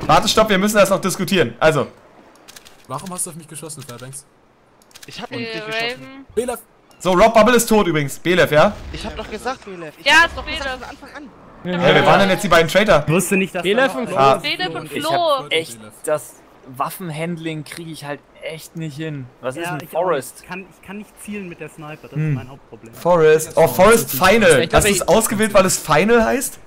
Warte, stopp, wir müssen das noch diskutieren. Also. Warum hast du auf mich geschossen, Fairbanks? Ich hab nicht geschossen. Belef! So, Rob Bubble ist tot übrigens. Belef, ja? Ich hab doch gesagt, Belef. Ja, ist doch Belef von Anfang an. Hey, wer waren denn jetzt die beiden Traitor? Ich wusste nicht, dass Belef und Ah. Belef und Ich Flo. hab echt das Waffenhandling kriege ich halt echt nicht hin. Was ist ein Forest? Ich kann nicht zielen mit der Sniper, das ist mein Hauptproblem. Forest. Oh, Forest Final. Hast du es ausgewählt, weil es Final heißt?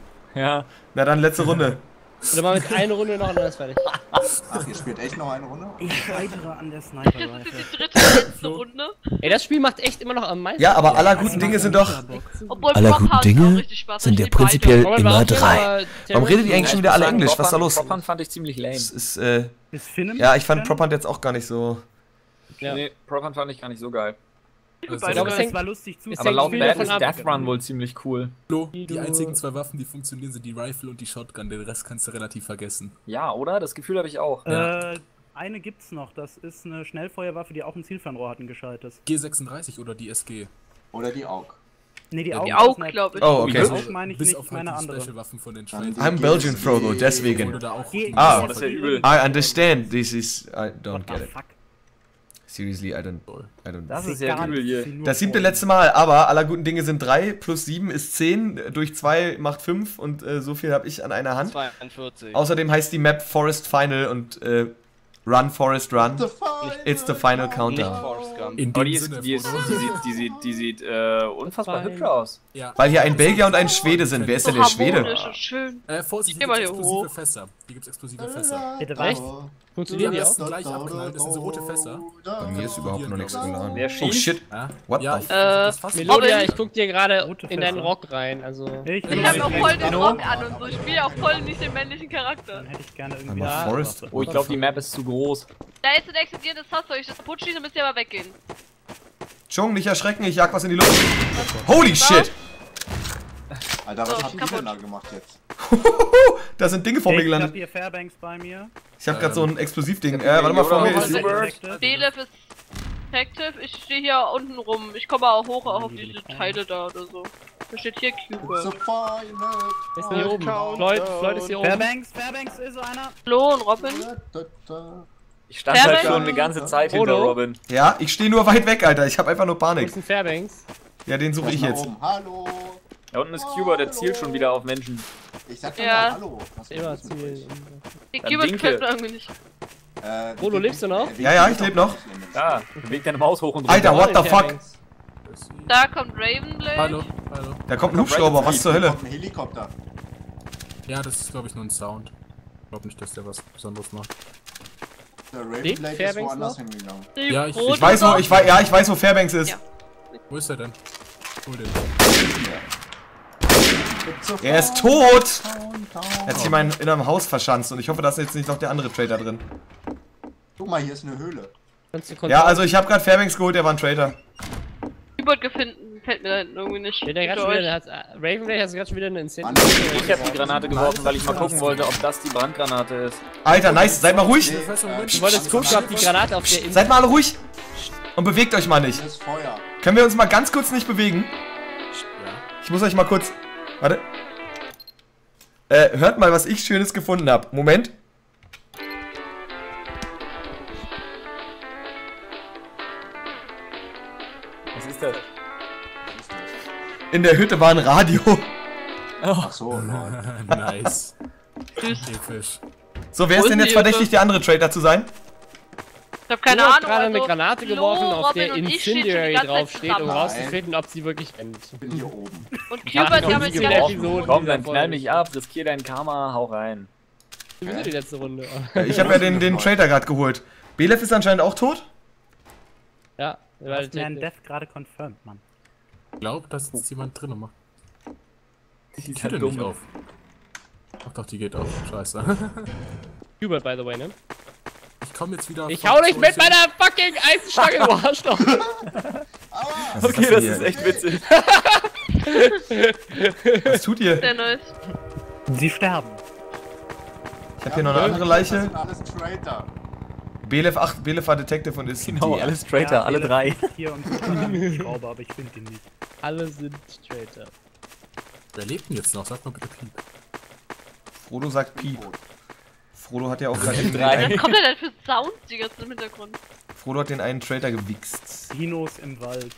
Ja. Na dann letzte Runde. Oder mal mit einer Runde noch und dann ist fertig. Ach, ihr spielt echt noch eine Runde? Ich scheitere an der Das ist Sniper-Rifle. die dritte letzte Runde. Ey, das Spiel macht echt immer noch am meisten. Ja, aber aller guten Dinge sind doch... Obwohl Aller Brock guten hat auch Dinge richtig Spaß. sind ich ja lieb beide. prinzipiell Aber immer war drei. aber Warum redet ihr eigentlich schon wieder alle Englisch? Was ist da los? Propant fand ich ziemlich lame. Es ist, Ist Finn ja, ich fand Propant jetzt auch gar nicht so... Ja. Nee, Propant fand ich gar nicht so geil. Ich glaube, glaube, es es hängt- war lustig zu. Aber laut viel Bad davon ist ab. Death Run wohl ziemlich cool. Flo, die einzigen zwei Waffen, die funktionieren, sind die Rifle und die Shotgun. Den Rest kannst du relativ vergessen. Ja, oder? Das Gefühl habe ich auch. Eine gibt's noch, das ist eine Schnellfeuerwaffe, die auch ein Zielfernrohr hat, ein gescheites. G36 oder die SG. Oder die AUG. Ne, die Ja, Augen. die Auch, glaube ich. Oh, okay. Die Augen meine ich Bis nicht, auf ich halt meine die andere. Special-Waffen von den Schweiz. I'm Belgian, Frodo, deswegen. Wurde da auch Ah. Das ist ja übel. I understand. This is... I don't What get the it. fuck? Seriously, I don't... Das ist ja übel hier. Das 7. letzte Mal, aber aller guten Dinge sind 3, plus 7 ist 10, durch 2 macht 5 und so viel habe ich an einer Hand. 42. Außerdem heißt die Map Forest Final und Run Forest Run. It's the final Nicht countdown. Forrest Gump. In Aber dem die Sinne, Frodo. sieht unfassbar hübsch aus. Ja. Weil hier ein Belgier und ein Schwede sind. Wer ist denn der Schwede? Harmonisch und schön. Vorsicht, Geh hier mal gibt's hier explosive hoch. Fässer. Hier gibt's explosive Fässer. Bitte Echt? was? Die Funktionieren am die auch? besten gleich abknallen, das sind so rote Fässer. Bei mir ist überhaupt noch nichts geladen. Wer Oh schießt? shit. Ja, What ja, the ich f- das fast Melodia, Aber ich guck dir gerade Rote in deinen Fässer. Rock rein, also... Ich Ich hab auch voll den Rock an und so. Ich spiele auch voll nicht den männlichen Charakter. Dann hätte ich gerne irgendwie Aber eine Forest- Waffe. Oh, ich glaube, die Map ist zu groß. Da ist ein explodierendes Fass, soll ich das kaputt schießen, müsst ihr aber weggehen. Chung, nicht erschrecken, ich jag was in die Luft. Holy shit! Alter, So, was habt ihr kaputt. denn da gemacht jetzt? Da sind Dinge vor mir Ich hab gelandet. hier Fairbanks bei mir. Ich hab grad so ein Explosivding. Warte mal, vor mir ist... Belef ist Detective, ich stehe hier unten rum. Ich komme auch hoch auf diese Teile da oder so. Da steht hier The Cube. final Ist hier oben. Floyd ist hier oben. Fairbanks ist so einer. Flo und Robin. Ich stand halt Fairbanks? schon eine ganze Zeit hinter Frodo? Robin. Ja, ich stehe nur weit weg, Alter. Ich hab einfach nur Wo Panik. ist ein Fairbanks? Ja, den suche ich jetzt. Hallo. Da unten ist Cuba, der zielt schon wieder auf Menschen. Ich sag doch Ja. mal Hallo. Was Immer ist mit euch? zielen. Die Dann Cube Dinke. gefällt mir irgendwie nicht. Frodo, lebst du noch? Ja, ich lebe noch. Ja, bewegt deine Maus hoch und runter. Alter, what the fuck? Fairbanks. Da kommt Ravenblade. Hallo. Da kommt ein Hubschrauber, was zur Hölle? Ein Helikopter. Ja, das ist glaube ich nur ein Sound. Ich glaube nicht, dass der was Besonderes macht. Der Lebt Ravenblade ist Fairbanks woanders noch? hingegangen. Die Ja, ich rote Ich weiß, noch. ich weiß, wo Fairbanks ist. Ja. Wo ist er denn? Hol den. Er ist tot! Er hat sich in einem Haus verschanzt und ich hoffe, da ist jetzt nicht noch der andere Traitor drin. Guck mal, hier ist eine Höhle. Kannst du Ja, also ich habe gerade Fairbanks geholt, der war ein Traitor. Cube gefunden, fällt mir da hinten irgendwie nicht. Der gerade Für schon euch. wieder, Ravenblade hat gerade schon wieder eine Incentive. Ich habe die Granate geworfen, weil ich mal gucken wollte, ob das die Brandgranate ist. Alter, nice, seid mal ruhig! Du wolltest gucken, ob die Granate auf der Insel... Seid mal alle ruhig! Und bewegt euch mal nicht. Hier ist Feuer. Können wir uns mal ganz kurz nicht bewegen? Ich muss euch mal kurz... Warte. Hört mal, was ich Schönes gefunden habe. Moment. Was ist das? In der Hütte war ein Radio. Ach so, Lord. Nice. Tschüss. Fisch. So, wer Wo ist denn ist jetzt die verdächtig, Hütte? der andere Traitor zu sein? Ich hab keine Du hast Ahnung. gerade also eine Granate Flo, geworfen, auf der Robin und ich stehen schon die Incendiary ganze Zeit draufsteht, um zusammen. rauszufinden, ob sie wirklich brennt. Ich bin hier oben. Und Ich Cube hab hat noch damit nie die geworfen. ganze... Komm, dann knall mich ab, riskier dein Karma, hau rein. Du bist die letzte Runde. Ich habe ja den Traitor gerade geholt. Belef ist anscheinend auch tot? Ja, Du weil hast mir einen Death gerade confirmed, Mann. Ich glaube, dass jetzt jemand drin macht. Die halt Tür dumm. nicht auf. Ach doch, die geht auf. Scheiße. Hubert, by the way, ne? Ich komme jetzt wieder. Ich hau dich mit meiner fucking Eisenstange, du Arschloch! Was Okay, denn das hier? ist echt witzig. Was tut ihr? Sehr nice. Sie sterben. Ich habe hier noch eine andere Leiche. Das sind alles Traitor. Belef war Detective und ist Genau, die- alles Traitor, alle drei. Hier und so Schrauber, aber ich finde ihn nicht. Alle sind Traitor. Wer lebt denn jetzt noch? Sag mal bitte Piep. Frodo sagt Piep. Frodo hat ja auch gerade Was kommt denn für Sounds die ganze im Hintergrund? Frodo hat den einen Traitor gewichst. Dinos im Wald.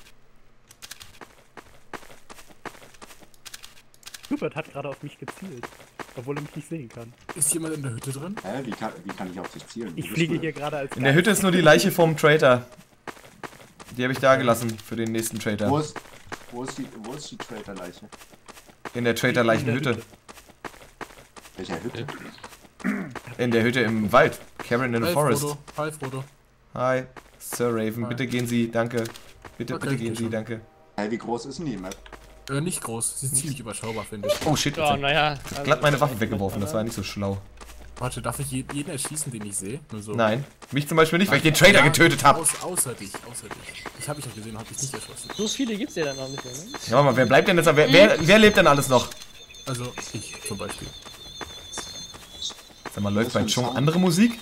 Hubert hat gerade auf mich gezielt, obwohl er mich nicht sehen kann. Ist jemand in der Hütte drin? Hä, wie kann ich auf dich zielen? Ich fliege hier gerade als In der Hütte ist nur die Leiche vom Traitor. Die habe ich da gelassen für den nächsten Traitor. Wo ist die Traitor-Leiche? In der Traitor-Leichen-Hütte. Welcher Hütte? In der Hütte im Wald. Cameron in the Forest. Frodo. Hi, Frodo. Hi, Sir Raven. Hi. Bitte gehen Sie, danke. Bitte, Okay, bitte gehen geht Sie, schon. danke. Hä, wie groß ist denn die Map? Nicht groß, sie ist ziemlich überschaubar, finde ich. Oh shit, Ja, jetzt naja. hab ich glatt meine Waffe weggeworfen. Das war nicht so schlau. Warte, darf ich jeden erschießen, den ich sehe? Nur so. Nein, mich zum Beispiel nicht, weil ich den Traitor getötet habe. Außer dich. Ich habe dich auch gesehen, hab dich nicht erschossen. So viele gibt's ja dann noch nicht mehr, ne? Ja, warte mal, wer bleibt denn jetzt? Wer lebt denn alles noch? Also, ich zum Beispiel. Sag mal, läuft bei Chong andere Musik?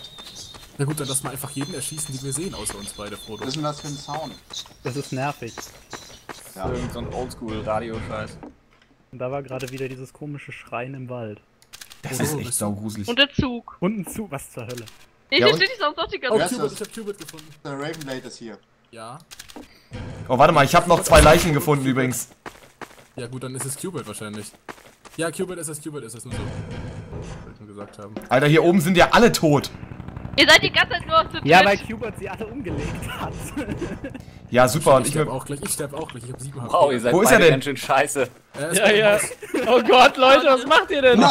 Na gut, dann lass mal einfach jeden erschießen, den wir sehen, außer uns beide, Frodo. Was ist denn das für ein Sound? Das ist nervig. Ja. Irgend so ein Oldschool-Radio-Scheiß. Und da war gerade wieder dieses komische Schreien im Wald. Das ist echt saugruselig. Und der Zug. Und ein Zug, was zur Hölle? Ich Ja, und- verstehe die Sounds auch die Oh, ganze Zeit. Cubert, ich hab Cubert gefunden. Der Ravenblade ist hier. Ja. Oh, warte mal, ich habe noch 2 Leichen gefunden übrigens. Ja gut, dann ist es Cubert wahrscheinlich. Ja, Cubert ist es, nur so. Wollte ich nur gesagt haben. Alter, hier oben sind ja alle tot. Ihr seid die ganze Zeit nur zu Ja, weil dritt. Hubert sie alle umgelegt hat. Ja, super. Und Ich ich sterbe auch gleich, ich hab 7 HP. Wow, ihr seid Wo ist er beide denn? ganz schön scheiße. Ja, ja. Oh Gott, Leute, was macht ihr denn?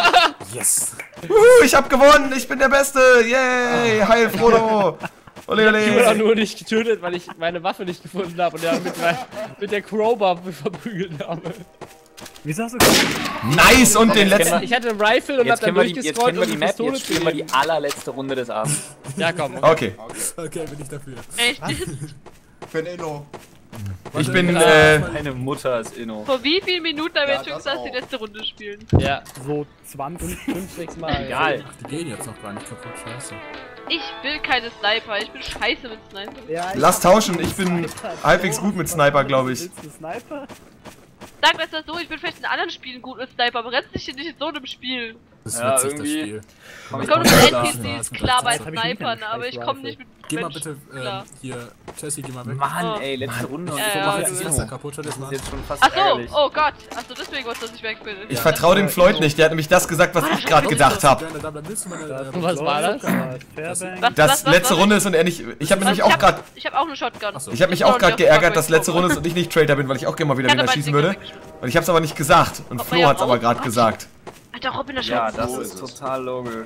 Yes! ich hab gewonnen. Ich bin der Beste. Yay. Heil Frodo. Ole, Ich wurde auch ole. nur nicht getötet, weil ich meine Waffe nicht gefunden habe und ja mit der Crowbar verprügelt habe. Wieso hast du gesagt? Nice. Und den letzten. Ich hatte einen Rifle und hab Jetzt dann kennen wir die durchgescrollt, um die Map, Pistole jetzt zu spielen wir die nehmen. allerletzte Runde des Abends. Ja, komm. Okay. Okay, bin ich dafür. Echt? Für den Inno. Ich bin, Meine Mutter ist Inno. Vor wie vielen Minuten haben wir jetzt schon das gesagt, dass auch. die letzte Runde spielen? Ja, So 20. 5, 6 Mal. Egal. Die gehen jetzt noch gar nicht kaputt, scheiße. Ich will keine Sniper, ich bin scheiße mit Sniper. Ja, lass tauschen. Ich bin halbwegs gut mit Sniper, glaube ich. Willst du Sniper? Sag mir das so, ich bin vielleicht in anderen Spielen gut mit Sniper, aber rennst dich hier nicht in so einem Spiel. Das ist Ja, witzig, das irgendwie- Spiel. Komm, Ich ich komme komm mit Ja, NPCs ja, klar bei das hab ich nie Snipern, keinen aber ich Scheiß komme Rifle. nicht mit Geh mal Menschen bitte, klar. hier, Jessie, geh mal weg. Mann, ey, letzte Runde und Ja, so ja, macht du- jetzt Das Inno. Messer kaputt, schau dir das Das mal ist an. jetzt schon fast Achso, ärgerlich. oh Gott, achso, deswegen wolltest du, dass ich weg bin. Ich vertraue dem Floyd nicht. Der hat nämlich das gesagt, was ich gerade gedacht habe. Dann willst du meine, Was war das? Fairbank. Dass letzte Runde ist und er nicht. Ich habe nämlich auch gerade. Ich habe auch eine Shotgun. Achso. Ich habe mich auch gerade geärgert, dass letzte Runde ist und ich nicht Traitor bin, weil ich auch gerne mal wieder wen schießen würde. Und ich habe es aber nicht gesagt. Und Flo hat es aber gerade gesagt. Alter, Robin, der Ja, Scheiße. das So ist ist es. total logisch.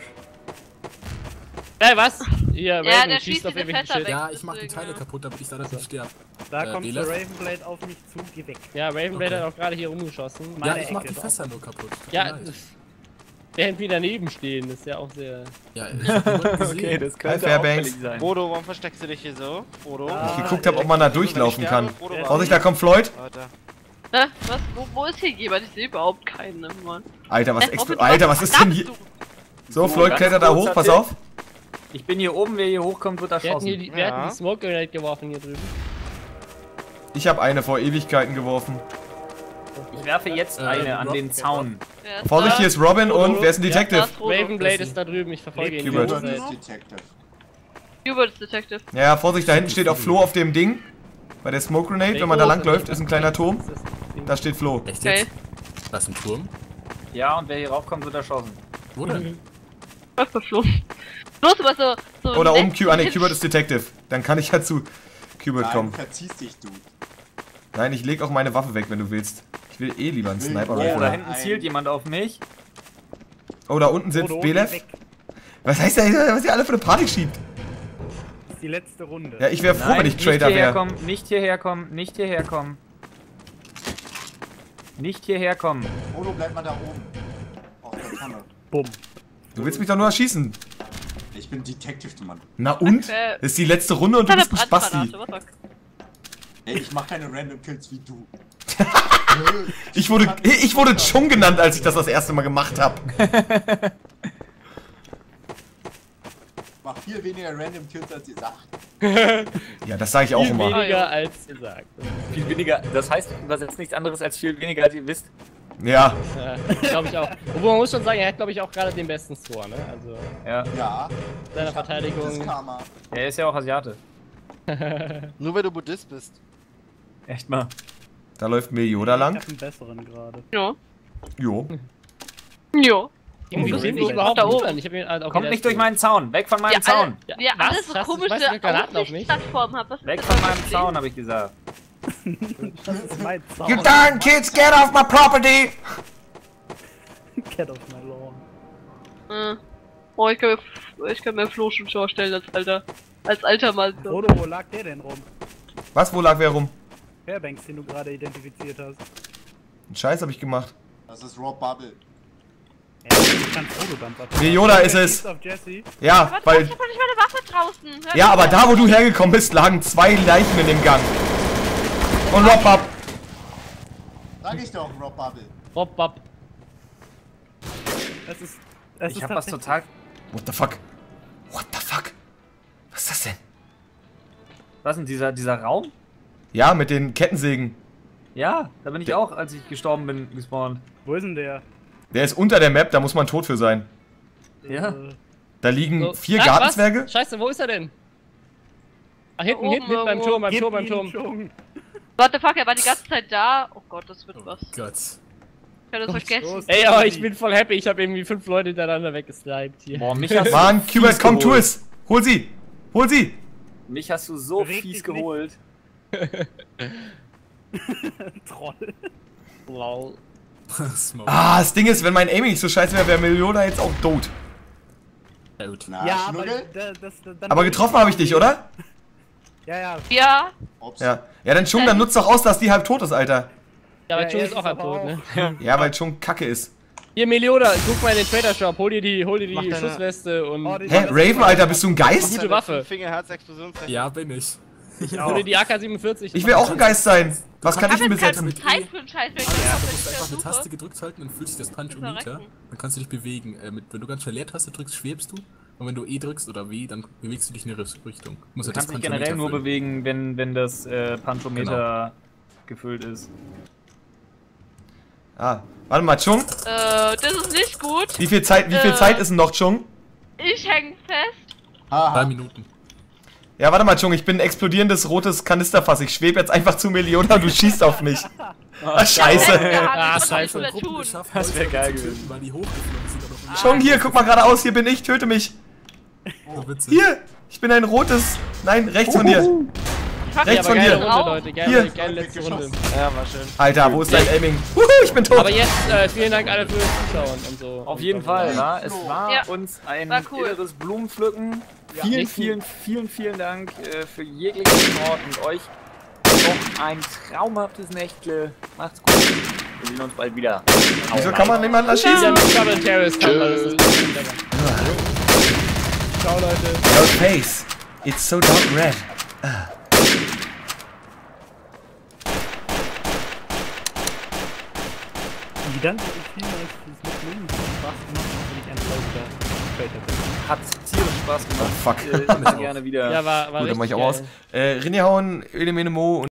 Ey, was? Hier, Ja, Raven der schießt schießt auf diese irgendwelche Fässer Shit. weg. Ja, ich mach die Deswegen, Teile ja. kaputt, damit ich da nicht sterbe. Da kommt der Belef? Ravenblade auf mich zu, geh weg. Ja, Ravenblade Okay. hat auch gerade hier rumgeschossen. Ja, Meine ich mach Ecke die ist Fässer nur kaputt. Tut Ja, mir leid. während wir daneben stehen, ist ja auch sehr... Ja, ich hab niemanden gesehen. Okay, das könnte Fairbanks. auffällig sein. Frodo, warum versteckst du dich hier so? Frodo? Ich geguckt habe, ob man da durchlaufen kann. Frodo, Vorsicht, da kommt Floyd. Warte. Hä? Was? Wo ist hier jemand? Ich sehe überhaupt keinen, Mann. Alter, was Robin, Alter, was ist denn hier? dachtest So, Floyd ganz klettert da kurzer hoch, pass Tipp. auf. Ich bin hier oben, wer hier hochkommt, wird Wir hatten erschossen. wir hatten die Smoke Grenade geworfen hier drüben. Ich habe eine vor Ewigkeiten geworfen. Ich werfe jetzt eine an den Zaun. du? Wer ist Vorsicht, da? hier ist Robin und wer ist ein Da Detective? ist Frodo. Ravenblade ist da drüben, ich verfolge ihn. Hubert. die Hubert ganze Zeit. ist Detective. Hubert ist Detective. Ja, Vorsicht, da hinten steht auch Flo auf dem Ding. Bei der Smoke Grenade, wenn man da langläuft, ist ein kleiner Turm. Das ist das Ding. Da steht Flo. Echt Okay. jetzt? Da ist ein Turm. Ja, und wer hier raufkommt, wird erschossen. Wo denn? Was verflogen? Bloß aber so. Oder um nett Q. Ah, ne, hin- Hubert ist Detective. Dann kann ich ja zu Hubert Nein, kommen. verziehst dich, du. Nein, ich leg auch meine Waffe weg, wenn du willst. Ich will eh lieber einen Sniper Oh, da Rifle. hinten zielt jemand auf mich. Oh, da unten sitzt Frodo, Belef. geh weg. Was heißt das, was ihr alle für eine Party schiebt? Das ist die letzte Runde. Ja, ich wäre froh, wenn ich nicht Traitor hierher wäre. kommen, nicht hierher kommen, nicht hierher kommen. Nicht hierher kommen. Frodo, bleib mal da oben. Auf der Tanne. Bumm. Du willst mich doch nur erschießen. Ich bin Detective, du Mann. Na und? Okay. Das ist die letzte Runde und du Keine bist ein Spasti. Brandgranate, what the fuck? Ey, ich mach keine Random Kills wie du. Ich wurde Chung genannt, als ich das erste Mal gemacht habe. Mach viel weniger Random Kills, als ihr sagt. Ja, das sage ich auch Viel immer. weniger als gesagt. Viel weniger, das heißt übersetzt nichts anderes als viel weniger, als ihr wisst. Ja. Glaube ich auch. Obwohl man muss schon sagen, er hat glaube ich auch gerade den besten Score, ne? Also Ja. Ja. seiner Ich hab Verteidigung. das Karma. Er ist ja auch Asiate. Nur weil du Buddhist bist. Echt mal. Da läuft mir Yoda Ich lang. hab einen besseren gerade. Ja. Jo. Ja. Irgendwie das sehen nicht wir überhaupt da nicht oben. an. Ich hab ihn halt auch Kommt nicht durch meinen Zaun. Weg von meinem Zaun. Ja, Wir was? alle so Hast du- komische weißt du, Granaten auf mich? Aussichtsplattformen haben. Was ist Weg denn von das meinem für ein Zaun, habe ich gesagt. Das ist mein Zaun. You darn kids, get off my property! Get off my lawn. Problem? Oh, ich kann mir Flo schon vorstellen als alter Mann. So. Frodo, wo lag der denn rum? Was, wo lag wer rum? Fairbanks, den du gerade identifiziert hast. Einen Scheiß hab ich gemacht. Das ist Rob Bubble. Ja, du kannst Frodo dann vertrauen. Nee, Yoda ist es. Schießt auf Jesse. Ja, Warte, weil... ich hab doch nicht meine Waffe draußen. Hör Ja, auf. aber da, wo du hergekommen bist, lagen 2 Leichen in dem Gang. Und Rob ab. Sag ich doch, Rob Bubble. Bob, Bob. Es Ich ist hab was tatsächlich- total. What the fuck? What the fuck? Was ist das denn? Was denn, dieser Raum? Ja, mit den Kettensägen. Ja, da bin ich auch, als ich gestorben bin, gespawnt. Wo ist denn der? Der ist unter der Map, da muss man tot für sein. Ja. Da liegen So. 4 Ah, Gartenzwerge. was? Scheiße, wo ist er denn? Ah, hinten, Oben hinten, beim irgendwo. Turm, beim Gib Turm, beim ihm Turm. schon. What the fuck, er war die ganze Zeit da. Oh Gott, das wird was. Gott. Ich hab das vergessen. Los. Ey, aber ich bin voll happy, ich habe irgendwie 5 Leute hintereinander weggeslimed hier. Boah, mich hast Mann, du Kubert, fies komm, tu geholt. es! Hol sie! Hol sie! Mich hast du so Beweg fies dich geholt. Troll. Lol. Smoke. Ah, das Ding ist, wenn mein Aiming nicht so scheiße wäre, wäre Melioda jetzt auch tot. Ja, gut. Na, Ja, aber Schnuggel? dann Aber getroffen habe ich dich, oder? Ja, ja. Ja, Ups. Ja. Ja, dann schon, dann nutzt doch aus, dass die halb tot ist, Alter. Ja, aber Ja, Chung er ist auch ist halb aber tot, ne? Ja, weil schon kacke ist. Hier, Melioda, guck mal in den Trader Shop, hol dir die Mach deine- Schussweste und Oh, die- Hä, Raven, Alter, bist du ein Geist? Gute Waffe. Fingerherz-Explosionstechnik. Ja, bin ich. hol dir die AK-47. Ich will auch ein Geist sein. Was kann ich denn ich hab jetzt besetzen? keine Zeit für einen Scheiß, wenn ich Du musst das einfach eine suche. Taste gedrückt halten, dann fühlt sich das Punch Verrecken. unter. Dann kannst du dich bewegen. Wenn du ganz schnell Leertaste drückst, schwebst du. Und wenn du E drückst oder W, dann bewegst du dich in eine Richtung. Du kannst dich generell nur bewegen, wenn das Punchometer gefüllt ist. Ah, warte mal, Chung. Das ist nicht gut. Wie viel Zeit ist denn noch, Chung? Ich häng fest. 3 Haha. Minuten. Ja, warte mal, Chung, ich bin ein explodierendes rotes Kanisterfass. Ich schwebe jetzt einfach zu Melioda und du schießt auf mich. Ah, scheiße. Ah, Was scheiße. soll ich tun? Das wär geil gewesen. Weil die hochgeflogen sind. Aber Chung, hier, guck mal geradeaus, hier bin ich, töte mich. so witzig. Hier, ich bin ein rotes. Nein, rechts von dir. Fuck, Rechts Aber von geile dir. Runde, Leute, Hier. geile letzte Runde. Ja, war schön. Alter, wo ist dein Aiming? Wuhu, ich bin tot. Aber jetzt, vielen Dank alle fürs Zuschauen und so. Auf jeden Fall, ja. Es war Ja. uns ein War cool. irres Blumenpflücken. nicht Vielen Dank für jeglichen Support und euch noch ein traumhaftes Nächtle. Macht's gut. Wir sehen uns bald wieder. Wieso kann man niemanden Wieder erschießen? mit Trouble Terrorist kann alles das bisschen länger. Ciao, Leute. Your face, it's so dark red. Danke vielmals fürs Mitnehmen. Hat Spaß gemacht, auch wenn ich ein Fall wieder später bin. Hat tierisch Spaß gemacht. Oh, fuck. Immer gerne wieder. Ja, war Gut, dann richtig mach ich auch geil. aus. Rinnehauen, Elemene Mo und